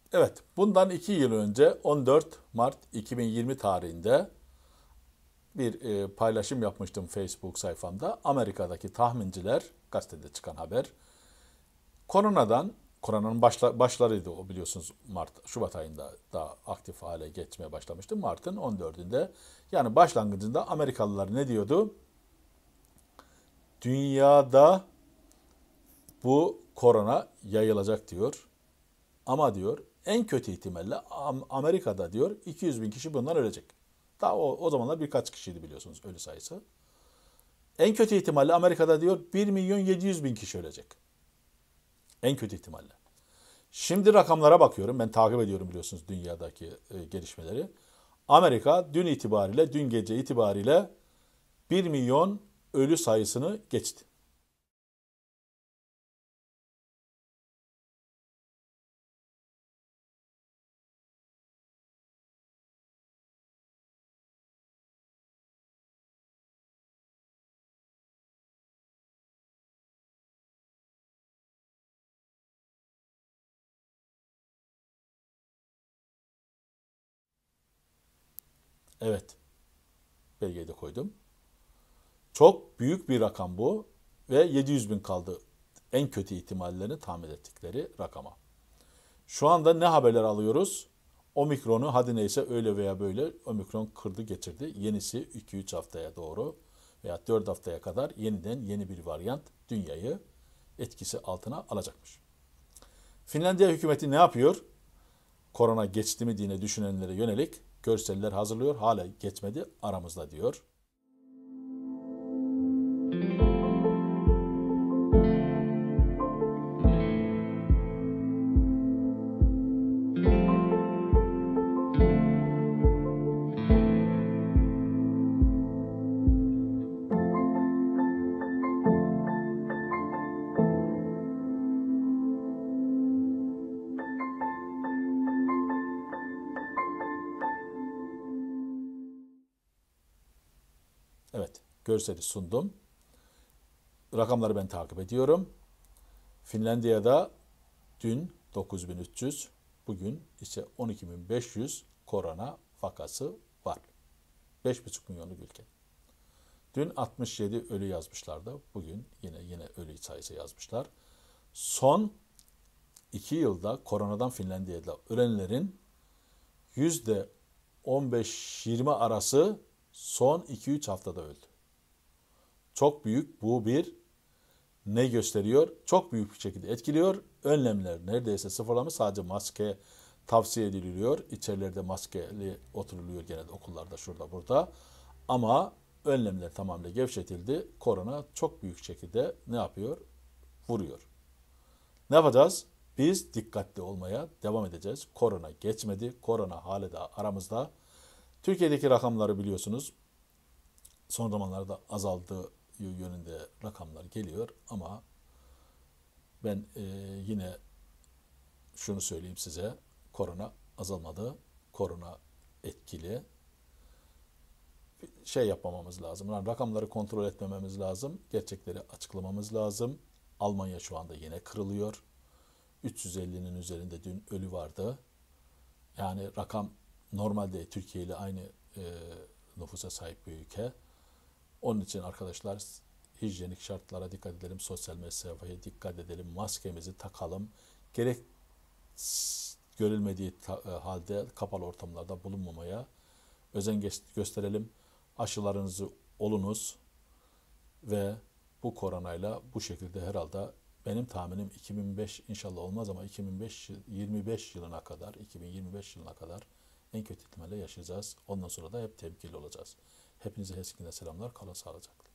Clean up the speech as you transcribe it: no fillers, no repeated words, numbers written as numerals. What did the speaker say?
Evet, bundan 2 yıl önce 14 Mart 2020 tarihinde bir paylaşım yapmıştım Facebook sayfamda. Amerika'daki tahminciler, gazetede çıkan haber, koronanın başlarıydı o biliyorsunuz Şubat ayında daha aktif hale geçmeye başlamıştı. Mart'ın 14'ünde yani başlangıcında Amerikalılar ne diyordu? Dünyada bu korona yayılacak diyor. Ama diyor en kötü ihtimalle Amerika'da diyor 200 bin kişi bundan ölecek. Daha o zamanlar birkaç kişiydi biliyorsunuz ölü sayısı. En kötü ihtimalle Amerika'da diyor 1 milyon 700 bin kişi ölecek. En kötü ihtimalle. Şimdi rakamlara bakıyorum. Ben takip ediyorum biliyorsunuz dünyadaki gelişmeleri. Amerika dün gece itibariyle 1 milyon ölü sayısını geçti. Evet, belgeyi de koydum. Çok büyük bir rakam bu ve 700 bin kaldı en kötü ihtimallerini tahmin ettikleri rakama. Şu anda ne haberler alıyoruz? Omikron'u hadi neyse öyle veya böyle Omikron kırdı geçirdi. Yenisi 2-3 haftaya doğru veya 4 haftaya kadar yeniden yeni bir varyant dünyayı etkisi altına alacakmış. Finlandiya hükümeti ne yapıyor? Korona geçti mi diye düşünenlere yönelik görseller hazırlıyor. Hala geçmedi aramızda diyor. Evet, görseli sundum. Rakamları ben takip ediyorum. Finlandiya'da dün 9300, bugün ise 12500 korona vakası var. 5,5 milyonluk ülke. Dün 67 ölü yazmışlardı. Bugün yine ölü sayısı yazmışlar. Son 2 yılda koronadan Finlandiya'da ölenlerin %15-20 arası son 2-3 haftada öldü. Çok büyük bu bir ne gösteriyor? Çok büyük bir şekilde etkiliyor. Önlemler neredeyse sıfırlamış. Sadece maske tavsiye ediliyor. İçerilerde maskeli oturuluyor gene de okullarda şurada burada. Ama önlemler tamamen gevşetildi. Korona çok büyük şekilde ne yapıyor? Vuruyor. Ne yapacağız? Biz dikkatli olmaya devam edeceğiz. Korona geçmedi. Korona hala da aramızda. Türkiye'deki rakamları biliyorsunuz. Son zamanlarda azaldığı yönünde rakamlar geliyor ama ben yine şunu söyleyeyim size. Korona azalmadı. Korona etkili. Şey yapmamamız lazım. Yani rakamları kontrol etmememiz lazım. Gerçekleri açıklamamız lazım. Almanya şu anda yine kırılıyor. 350'nin üzerinde dün ölü vardı. Yani rakam normalde Türkiye ile aynı e, nüfusa sahip bir ülke. Onun için arkadaşlar hijyenik şartlara dikkat edelim, sosyal mesafeye dikkat edelim, maskemizi takalım. Gerek görülmediği halde kapalı ortamlarda bulunmamaya özen gösterelim. Aşılarınızı olunuz ve bu koronayla bu şekilde herhalde benim tahminim 2005 inşallah olmaz ama 2025 yılına kadar 2025 yılına kadar en kötü ihtimalle yaşayacağız. Ondan sonra da hep temkinli olacağız. Hepinize selamlar. Kalın sağlıcakla.